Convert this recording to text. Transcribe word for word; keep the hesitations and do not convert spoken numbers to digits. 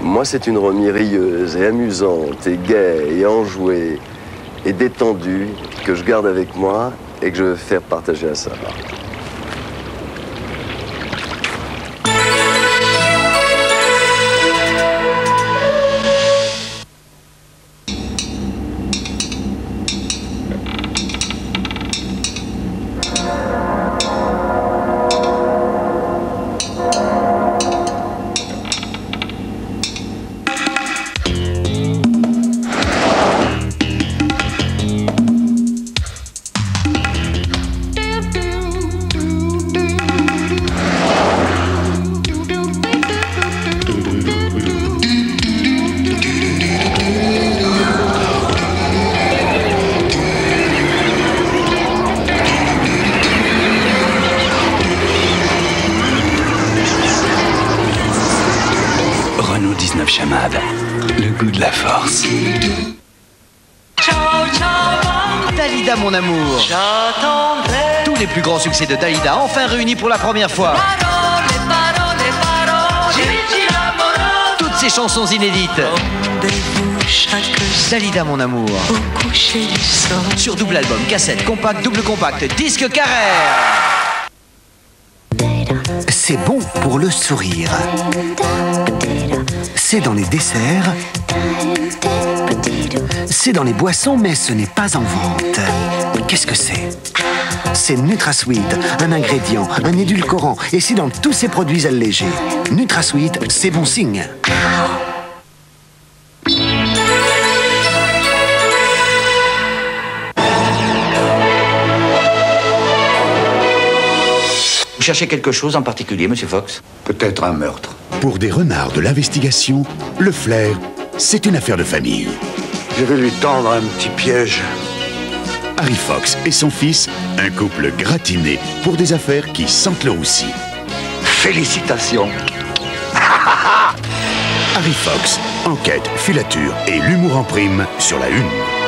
Moi, c'est une Romy rieuse et amusante et gaie et enjouée et détendue que je garde avec moi et que je veux faire partager à Sarah. Renault dix-neuf Chamade, le goût de la force. Dalida, mon amour. Tous les plus grands succès de Dalida, enfin réunis pour la première fois. Toutes ces chansons inédites. Dalida, mon amour. Sur double album, cassette, compact, double compact, disque Carrère. C'est bon pour le sourire. C'est dans les desserts. C'est dans les boissons, mais ce n'est pas en vente. Qu'est-ce que c'est? C'est NutraSweet, un ingrédient, un édulcorant, et c'est dans tous ces produits allégés. NutraSweet, c'est bon signe. Vous cherchez quelque chose en particulier, monsieur Fox? Peut-être un meurtre. Pour des renards de l'investigation, le flair, c'est une affaire de famille. Je vais lui tendre un petit piège. Harry Fox et son fils, un couple gratiné pour des affaires qui sentent le roussi. Félicitations. Harry Fox, enquête, filature et l'humour en prime sur la une.